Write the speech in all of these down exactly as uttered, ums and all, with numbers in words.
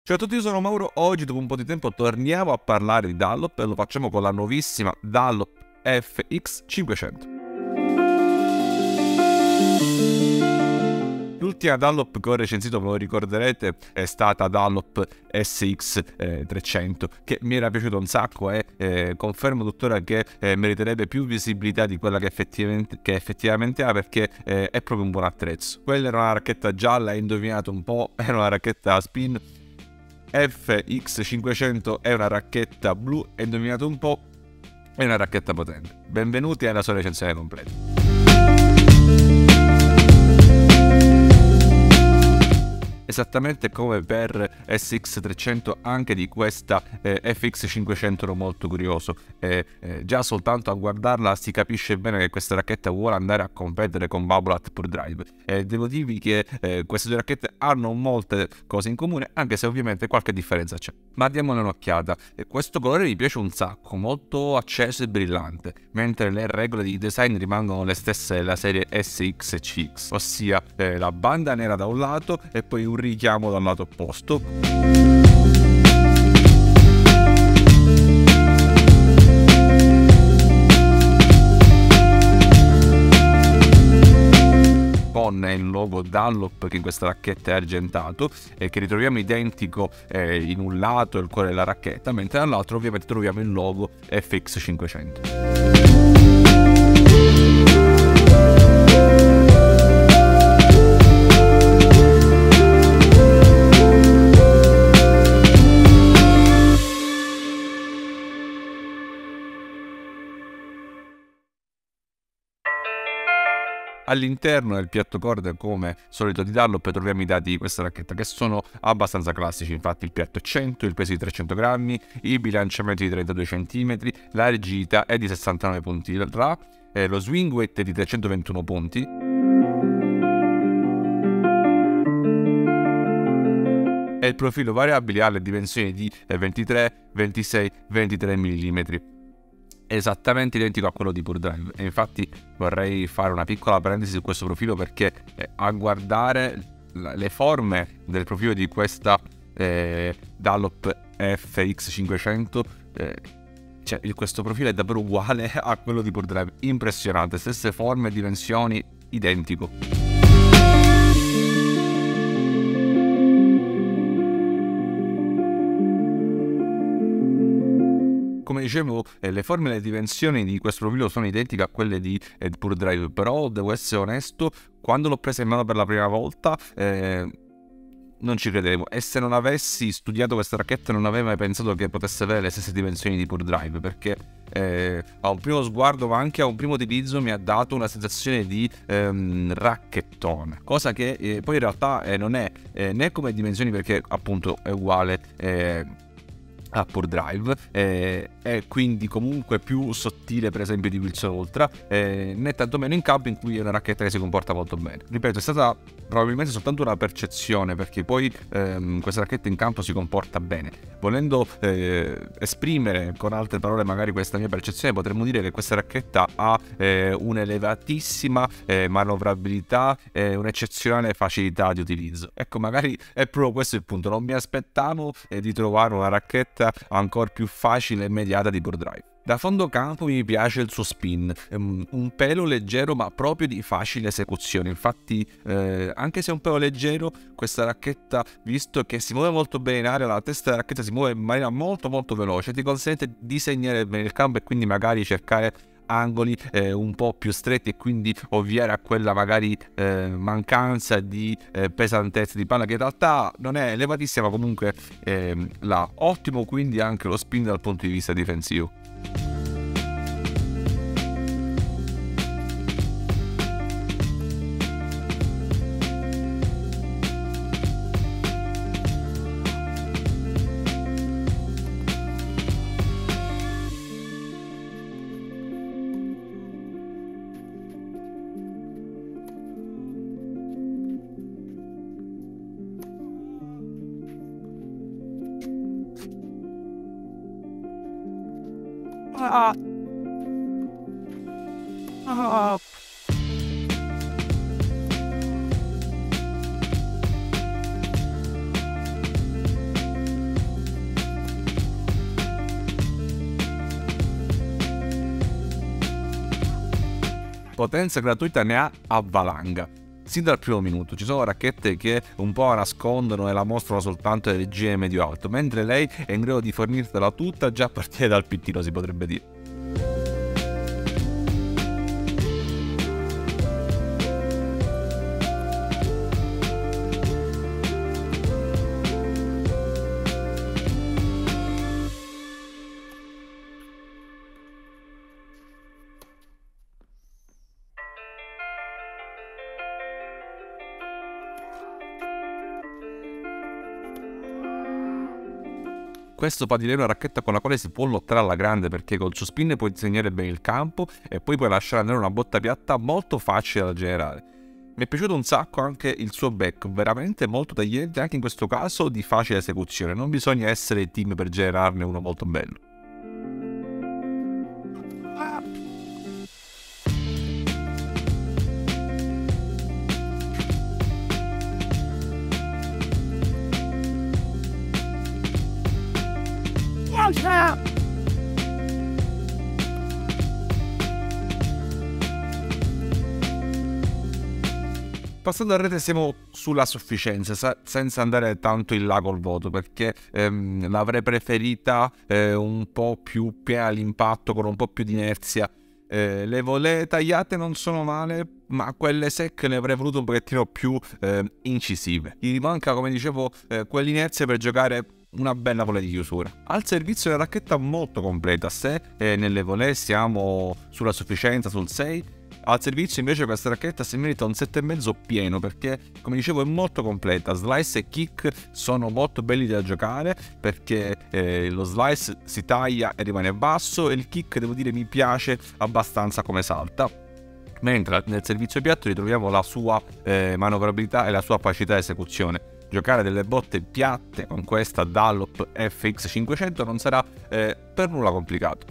Ciao a tutti, io sono Mauro. Oggi dopo un po' di tempo torniamo a parlare di Dunlop e lo facciamo con la nuovissima Dunlop F X cinquecento. L'ultima Dunlop che ho recensito, ve lo ricorderete, è stata Dunlop S X trecento, che mi era piaciuto un sacco e eh, confermo tuttora che eh, meriterebbe più visibilità di quella che effettivamente, che effettivamente ha, perché eh, è proprio un buon attrezzo. Quella era una racchetta gialla, hai indovinato un po', era una racchetta a spin. F X cinquecento è una racchetta blu e indovinato un po', è una racchetta potente. Benvenuti alla sua recensione completa. Esattamente come per S X trecento, anche di questa eh, F X cinquecento ero molto curioso e eh, già soltanto a guardarla si capisce bene che questa racchetta vuole andare a competere con Babolat Pure Drive, e devo dirvi che eh, queste due racchette hanno molte cose in comune, anche se ovviamente qualche differenza c'è. Ma diamone un'occhiata. Eh, questo colore mi piace un sacco, molto acceso e brillante, mentre le regole di design rimangono le stesse della serie S X e C X, ossia eh, la banda nera da un lato e poi un richiamo dal lato opposto. Con il logo Dunlop che in questa racchetta è argentato e che ritroviamo identico eh, in un lato il cuore della racchetta, mentre dall'altro ovviamente troviamo il logo F X cinquecento. All'interno del piatto corde, come solito di Dunlop, troviamo i dati di questa racchetta che sono abbastanza classici. Infatti il piatto è cento, il peso di trecento grammi, il bilanciamento di trentadue centimetri, la rigidità è di sessantanove punti Ra, eh, lo swing weight è di trecentoventuno punti. E il profilo variabile ha le dimensioni di ventitré, ventisei, ventitré millimetri. Esattamente identico a quello di Pure Drive, e infatti vorrei fare una piccola parentesi su questo profilo, perché eh, a guardare le forme del profilo di questa eh, Dunlop F X cinquecento, eh, cioè, questo profilo è davvero uguale a quello di Pure Drive, impressionante, stesse forme e dimensioni, identico. Come dicevo, eh, le forme e le dimensioni di questo profilo sono identiche a quelle di eh, Pure Drive, però devo essere onesto, quando l'ho presa in mano per la prima volta eh, non ci credevo, e se non avessi studiato questa racchetta non avrei mai pensato che potesse avere le stesse dimensioni di Pure Drive, perché eh, a un primo sguardo, ma anche a un primo utilizzo, mi ha dato una sensazione di ehm, racchettone, cosa che eh, poi in realtà eh, non è eh, né come dimensioni, perché appunto è uguale eh, a Pure Drive, eh, è quindi comunque più sottile per esempio di Wilson Ultra, eh, né tantomeno in campo, in cui è una racchetta che si comporta molto bene. Ripeto, è stata probabilmente soltanto una percezione, perché poi ehm, questa racchetta in campo si comporta bene. Volendo eh, esprimere con altre parole magari questa mia percezione, potremmo dire che questa racchetta ha eh, un'elevatissima eh, manovrabilità e un'eccezionale facilità di utilizzo. Ecco, magari è proprio questo il punto, non mi aspettavo eh, di trovare una racchetta ancora più facile e immediata di Pure Drive. Da fondo campo mi piace il suo spin, un pelo leggero ma proprio di facile esecuzione. Infatti eh, anche se è un pelo leggero, questa racchetta, visto che si muove molto bene in aria, la testa della racchetta si muove in maniera molto molto veloce, ti consente di disegnare bene il campo e quindi magari cercare angoli eh, un po' più stretti, e quindi ovviare a quella magari eh, mancanza di eh, pesantezza di palla, che in realtà non è elevatissima, ma comunque eh, là. Ottimo quindi anche lo spin dal punto di vista difensivo. Ah. Ah. potenza gratuita ne ha a valanga. Sin dal primo minuto ci sono racchette che un po' la nascondono e la mostrano soltanto alle regie medio-alto, mentre lei è in grado di fornirtela tutta già a partire dal pittino, si potrebbe dire. Questo fa di lei una racchetta con la quale si può lottare alla grande, perché col suo spin puoi disegnare bene il campo e poi puoi lasciare andare una botta piatta molto facile da generare. Mi è piaciuto un sacco anche il suo back, veramente molto tagliente, anche in questo caso di facile esecuzione, non bisogna essere team per generarne uno molto bello. Passando a rete siamo sulla sufficienza, senza andare tanto in là col voto, perché ehm, l'avrei preferita eh, un po' più piena all'impatto, con un po' più di inerzia. Eh, le volee tagliate non sono male, ma quelle secche le avrei voluto un pochettino più eh, incisive. Gli manca, come dicevo, eh, quell'inerzia per giocare una bella volée di chiusura. Al servizio una racchetta molto completa, se eh, nelle volée siamo sulla sufficienza, sul sei, al servizio invece questa racchetta si merita un sette e mezzo pieno, perché come dicevo è molto completa. Slice e kick sono molto belli da giocare, perché eh, lo slice si taglia e rimane basso, e il kick, devo dire, mi piace abbastanza come salta. Mentre nel servizio piatto ritroviamo la sua eh, manovrabilità e la sua facilità di esecuzione. Giocare delle botte piatte con questa Dunlop F X cinquecento non sarà eh, per nulla complicato.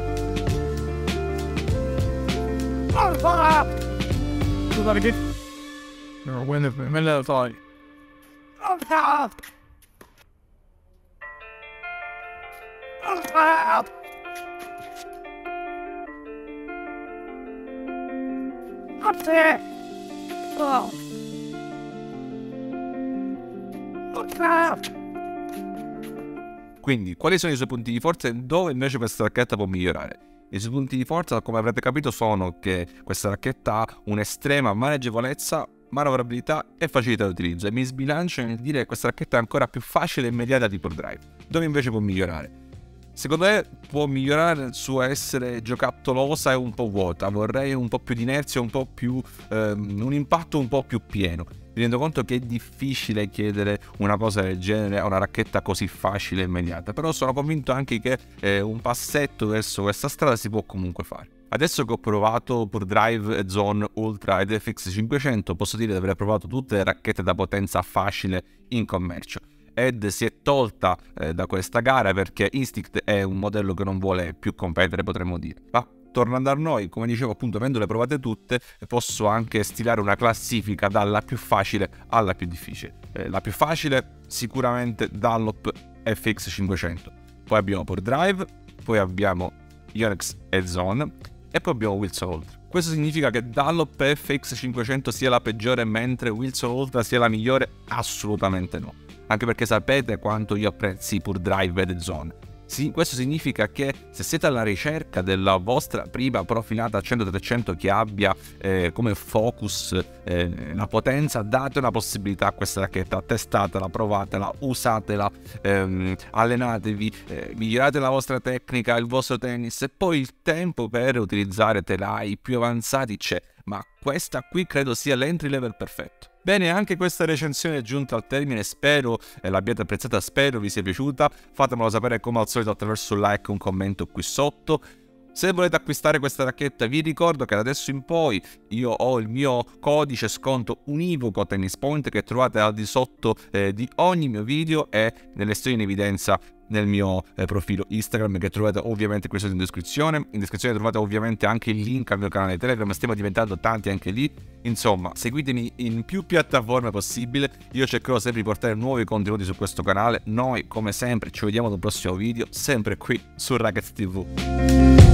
Quindi, quali sono i suoi punti di forza e dove invece questa racchetta può migliorare? I suoi punti di forza, come avrete capito, sono che questa racchetta ha un'estrema maneggevolezza, manovrabilità e facilità di utilizzo, e mi sbilancio nel dire che questa racchetta è ancora più facile e immediata di Pure Drive. Dove invece può migliorare? Secondo me può migliorare nel suo essere giocattolosa e un po' vuota. Vorrei un po' più di inerzia, un po' più ehm, un impatto un po' più pieno. Mi rendo conto che è difficile chiedere una cosa del genere a una racchetta così facile e immediata, però sono convinto anche che eh, un passetto verso questa strada si può comunque fare. Adesso che ho provato Pure Drive, Zone, Ultra ed F X cinquecento, posso dire di aver provato tutte le racchette da potenza facile in commercio. Ed si è tolta eh, da questa gara perché Instinct è un modello che non vuole più competere, potremmo dire. Ma tornando a noi, come dicevo, appunto, avendole provate tutte, posso anche stilare una classifica dalla più facile alla più difficile. Eh, la più facile sicuramente Dunlop F X cinquecento, poi abbiamo Pure Drive, poi abbiamo Yonex e Zone, e poi abbiamo Wilson Ultra. Questo significa che Dunlop F X cinquecento sia la peggiore mentre Wilson Ultra sia la migliore? Assolutamente no. Anche perché sapete quanto io apprezzi Pure Drive ed Zone. Sì, questo significa che se siete alla ricerca della vostra prima profilata a cento trecento che abbia eh, come focus eh, la potenza, date una possibilità a questa racchetta, testatela, provatela, usatela, ehm, allenatevi, eh, migliorate la vostra tecnica, il vostro tennis, e poi il tempo per utilizzare telai più avanzati c'è, ma questa qui credo sia l'entry level perfetto. Bene, anche questa recensione è giunta al termine, spero eh, l'abbiate apprezzata, spero vi sia piaciuta. Fatemelo sapere come al solito attraverso un like e un commento qui sotto. Se volete acquistare questa racchetta vi ricordo che da adesso in poi io ho il mio codice sconto univoco Tennis Point che trovate al di sotto eh, di ogni mio video e nelle storie in evidenza nel mio eh, profilo Instagram, che trovate ovviamente qui sotto in descrizione. In descrizione trovate ovviamente anche il link al mio canale Telegram, stiamo diventando tanti anche lì. Insomma, seguitemi in più piattaforme possibile, io cercherò sempre di portare nuovi contenuti su questo canale. Noi come sempre ci vediamo ad un prossimo video, sempre qui su Rackets T V.